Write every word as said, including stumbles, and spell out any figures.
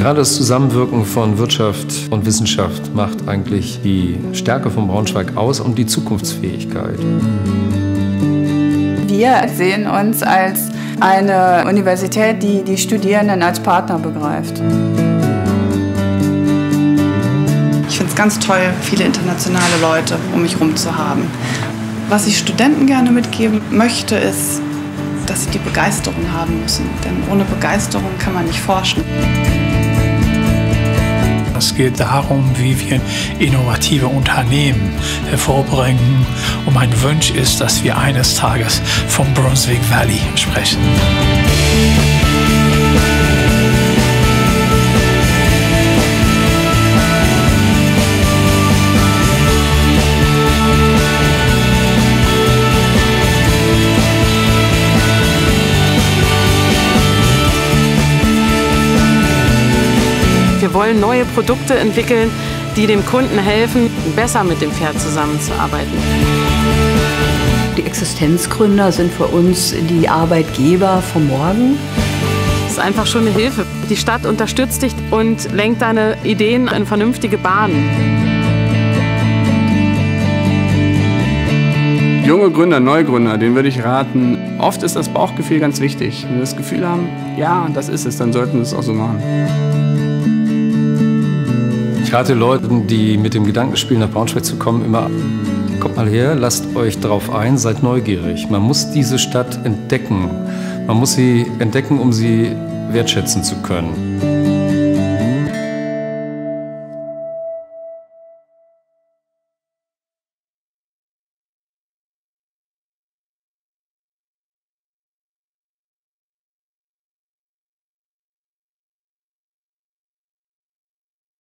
Gerade das Zusammenwirken von Wirtschaft und Wissenschaft macht eigentlich die Stärke von Braunschweig aus und die Zukunftsfähigkeit. Wir sehen uns als eine Universität, die die Studierenden als Partner begreift. Ich finde es ganz toll, viele internationale Leute um mich herum zu haben. Was ich Studenten gerne mitgeben möchte, ist, dass sie die Begeisterung haben müssen. Denn ohne Begeisterung kann man nicht forschen. Es geht darum, wie wir innovative Unternehmen hervorbringen. Und mein Wunsch ist, dass wir eines Tages vom Brunswick Valley sprechen. Wir wollen neue Produkte entwickeln, die dem Kunden helfen, besser mit dem Pferd zusammenzuarbeiten. Die Existenzgründer sind für uns die Arbeitgeber von morgen. Das ist einfach schon eine Hilfe. Die Stadt unterstützt dich und lenkt deine Ideen in vernünftige Bahnen. Junge Gründer, Neugründer, denen würde ich raten, oft ist das Bauchgefühl ganz wichtig. Wenn wir das Gefühl haben, ja, das ist es, dann sollten wir es auch so machen. Ich rate Leuten, die mit dem Gedanken spielen, nach Braunschweig zu kommen, immer: Kommt mal her, lasst euch darauf ein, seid neugierig. Man muss diese Stadt entdecken. Man muss sie entdecken, um sie wertschätzen zu können.